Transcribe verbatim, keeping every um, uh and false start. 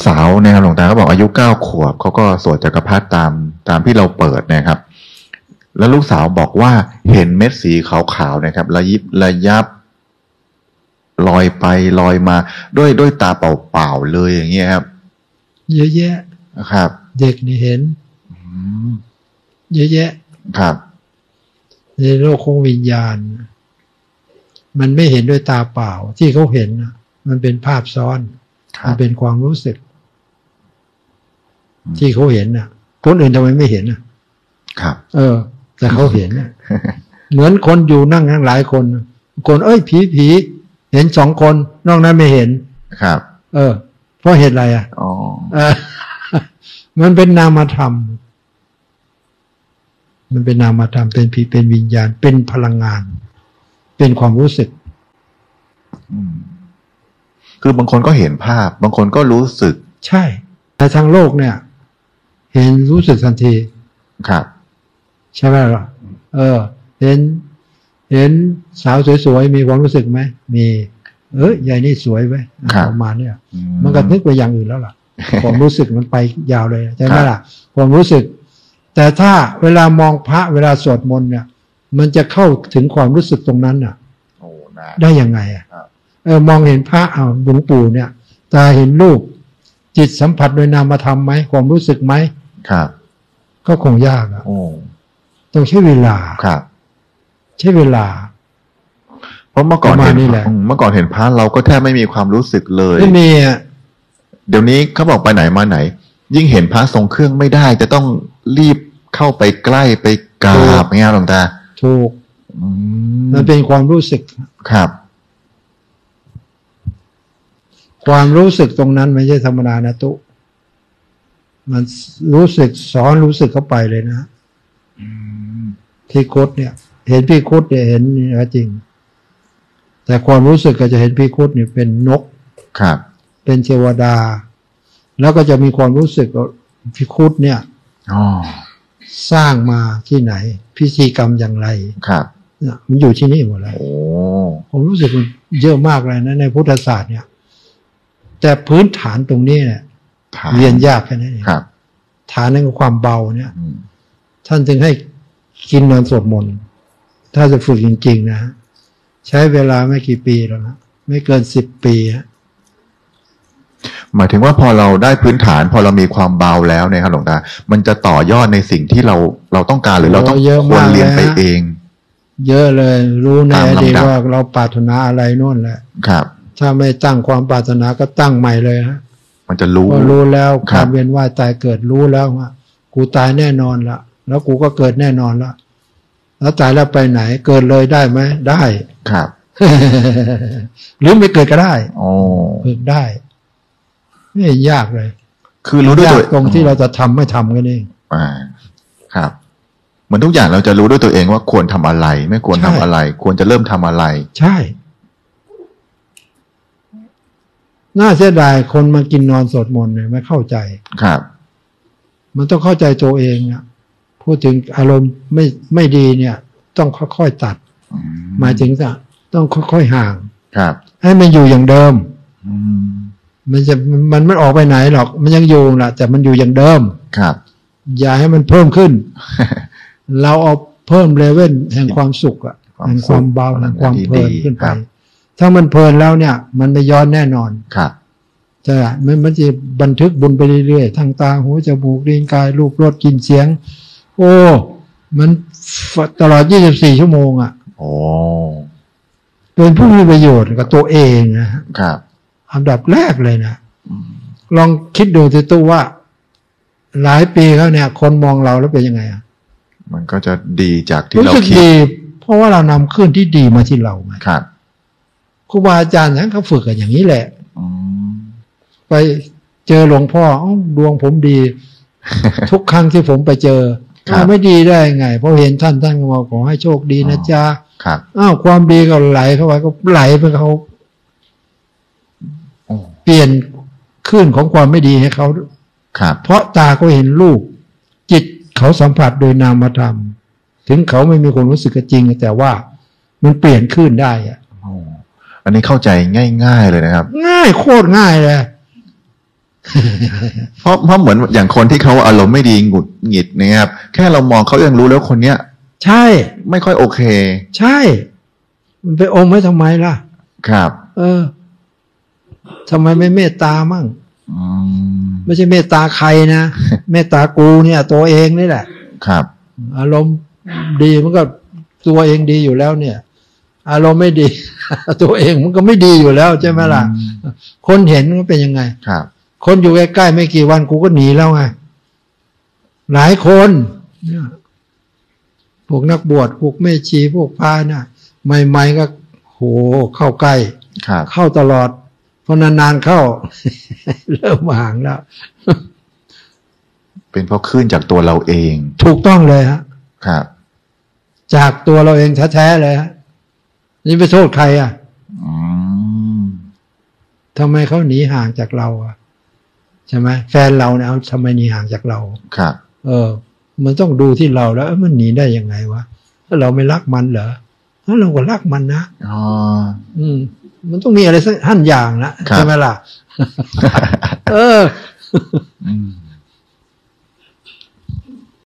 สาวนะครับหลวงตาก็บอกอายุเก้าขวบเขาก็สวดจักรพรรดิตามตามที่เราเปิดนะครับแล้วลูกสาวบอกว่าเห็นเม็ดสีขาวๆนะครับระยิบระยับลอยไปลอยมาด้วยด้วยตาเปล่าๆเลยอย่างเงี้ยครับเยอะแยะครับเด็กนี่เห็นเยอะแยะครับในโลกของวิญญาณมันไม่เห็นด้วยตาเปล่าที่เขาเห็นมันเป็นภาพซ้อนมันเป็นความรู้สึกที่เขาเห็นน่ะคนอื่นทำไมไม่เห็นน่ะครับเออแต่เขาเห็นน่ะเหมือนคนอยู่นั่งทั้งหลายคนคนเอ้ยผีผีเห็นสองคนนอกนั้นไม่เห็นครับเออเพราะเหตุอะไรอ่ะอ๋อมันเป็นนามธรรมมันเป็นนามธรรมเป็นผีเป็นวิญญาณเป็นพลังงานเป็นความรู้สึกคือบางคนก็เห็นภาพบางคนก็รู้สึกใช่แต่ทางโลกเนี่ยเห็นรู้สึกทันทีครับใช่ไหมล่ะเออเห็นเห็นสาวสวยๆมีความรู้สึกไหมมีเอ้ยยายนี่สวยไว้ประมาณเนี่ยมันก็นึกไปอย่างอื่นแล้วล่ะความรู้สึกมันไปยาวเลยใช่ไหมล่ะความรู้สึกแต่ถ้าเวลามองพระเวลาสวดมนต์เนี่ยมันจะเข้าถึงความรู้สึกตรงนั้นน่ะได้ยังไงอ่ะเออมองเห็นพระเอาหลวงปู่เนี่ยตาเห็นรูปจิตสัมผัสโดยนามธรรมไหมความรู้สึกไหมครับก็คงยากอ่ะโอ้ต้องใช้เวลาครับใช้เวลาเพราะเมื่อก่อนเห็นเมื่อก่อนเห็นพระเราก็แทบไม่มีความรู้สึกเลยไม่มีอ่ะเดี๋ยวนี้เขาบอกไปไหนมาไหนยิ่งเห็นพระทรงเครื่องไม่ได้จะต้องรีบเข้าไปใกล้ไปกราบเงี้ยหลวงตาถูกมันเป็นความรู้สึกครับความรู้สึกตรงนั้นไม่ใช่ธรรมดานะตุมันรู้สึกสอนรู้สึกเข้าไปเลยนะที่คุดเนี่ยเห็นพี่คุดเนี่ยเห็นนี่จริงแต่ความรู้สึกก็จะเห็นพี่คุดเนี่ยเป็นนกครับเป็นเทวดาแล้วก็จะมีความรู้สึกว่าพี่คุดเนี่ยอ๋อสร้างมาที่ไหนพิธีกรรมอย่างไรครับมันอยู่ที่นี่หมดเลยโอ้ผมรู้สึกมันเยอะมากเลยนะในพุทธศาสตร์เนี่ยแต่พื้นฐานตรงนี้เนี่ยเรียนยากแค่นั้นเองฐานนั่นคือความเบาเนี่ยท่านจึงให้กินนอนสวดมนต์ถ้าจะฝึกจริงๆนะใช้เวลาไม่กี่ปีแล้วนะไม่เกินสิบปีหมายถึงว่าพอเราได้พื้นฐานพอเรามีความเบาแล้วเนี่ยครับหลวงตามันจะต่อยอดในสิ่งที่เราเราต้องการหรือเราต้องควรเรียนไปเองเยอะเลยรู้แน่ดีว่าเราปรารถนาอะไรโน่นแหละครับถ้าไม่ตั้งความปรารถนาก็ตั้งใหม่เลยฮะมันจะรู้ก็รู้แล้วการเวียนว่ายตายเกิดรู้แล้วว่ากูตายแน่นอนละแล้วกูก็เกิดแน่นอนละแล้วตายแล้วไปไหนเกิดเลยได้ไหมได้ครับหรือไม่เกิดก็ได้อ๋อเกิดได้ไม่ยากเลยคือรู้ด้วยตัวตรงที่เราจะทำไม่ทำกันเองอ่าครับเหมือนทุกอย่างเราจะรู้ด้วยตัวเองว่าควรทำอะไรไม่ควรทำอะไรควรจะเริ่มทำอะไรใช่น่าเสียดายคนมากินนอนสวดมนต์เนี่ยไม่เข้าใจครับมันต้องเข้าใจตัวเองอ่ะพูดถึงอารมณ์ไม่ไม่ดีเนี่ยต้องค่อยๆตัดหมายถึงว่าต้องค่อยๆห่างครับให้มันอยู่อย่างเดิมมันจะมันไม่ออกไปไหนหรอกมันยังอยู่แหละแต่มันอยู่อย่างเดิมครับอย่าให้มันเพิ่มขึ้น เราเอาเพิ่มเลเวลแห่งความสุขอ่ะแห่งความเบาแห่งความเพลินขึ้นไปถ้ามันเพลินแล้วเนี่ยมันไม่ย้อนแน่นอนครับใช่มันมันจะบันทึกบุญไปเรื่อยๆทางตาหูจมูกลิ้นกายรูปรสกลิ่นเสียงโอ้มันตลอดยี่สิบสี่ชั่วโมงอ่ะโอ้เป็นผู้มีประโยชน์กับตัวเองนะครับอันดับแรกเลยนะลองคิดดูสิตัวว่าหลายปีแล้วเนี่ยคนมองเราแล้วเป็นยังไงอ่ะมันก็จะดีจากที่เราคิดดีเพราะว่าเรานำขึ้นที่ดีมาที่เราไงครับครูบาอาจารย์นั้นเขาฝึกกันอย่างนี้แหละไปเจอหลวงพ่ออ้าวดวงผมดี ทุกครั้งที่ผมไปเจออ้าวไม่ดีได้ไงเพราะเห็นท่านท่านก็มาขอให้โชคดีนะจ๊ะอ้าวความดีก็ไหลเข้าไปก็ไหลไปเขาเปลี่ยนขึ้นของความไม่ดีให้เขาเพราะตาเขาเห็นรูปจิตเขาสัมผัสโดยนามธรรมถึงเขาไม่มีความรู้สึกจริงแต่ว่ามันเปลี่ยนขึ้นได้อ่ะอันนี้เข้าใจง่ายๆเลยนะครับง่ายโคตรง่ายเลยเพราะเพราะเหมือนอย่างคนที่เขาอารมณ์ไม่ดีหงุดหงิดนะครับแค่เรามองเขายังรู้แล้วคนเนี้ยใช่ไม่ค่อยโอเคใช่มันไปอมไว้ทำไมล่ะครับเออทำไมไม่เมตตามั่งไม่ใช่เมตตาใครนะ เมตตากูเนี่ยตัวเองนี่แหละครับอารมณ์ดีมันก็ตัวเองดีอยู่แล้วเนี่ยอารมณ์ไม่ดี ตัวเองมันก็ไม่ดีอยู่แล้วใช่ไหมล่ะคนเห็นมันเป็นยังไงครับคนอยู่ใกล้ๆไม่กี่วันกูก็หนีแล้วไงหลายคนเนี่ยพวกนักบวชพวกแม่ชีพวกพระเนี่ยใหม่ๆก็โหเข้าใกล้เข้าตลอดพอนานๆเข้า เริ่มห่างแล้วเป็นเพราะขึ้นจากตัวเราเองถูกต้องเลยฮะครับจากตัวเราเองแท้ๆเลยฮะนี่ไปโทษใครอ่ะทำไมเขาหนีห่างจากเราอ่ะใช่ไหมแฟนเราเนี่ยเอาทำไมหนีห่างจากเราครับเออมันต้องดูที่เราแล้วมันหนีได้ยังไงวะถ้าเราไม่รักมันเหรอถ้าเราก็รักมันนะอ๋ออืมมันต้องมีอะไรสักหั่นอย่างนะใช่ไหมล่ะเออ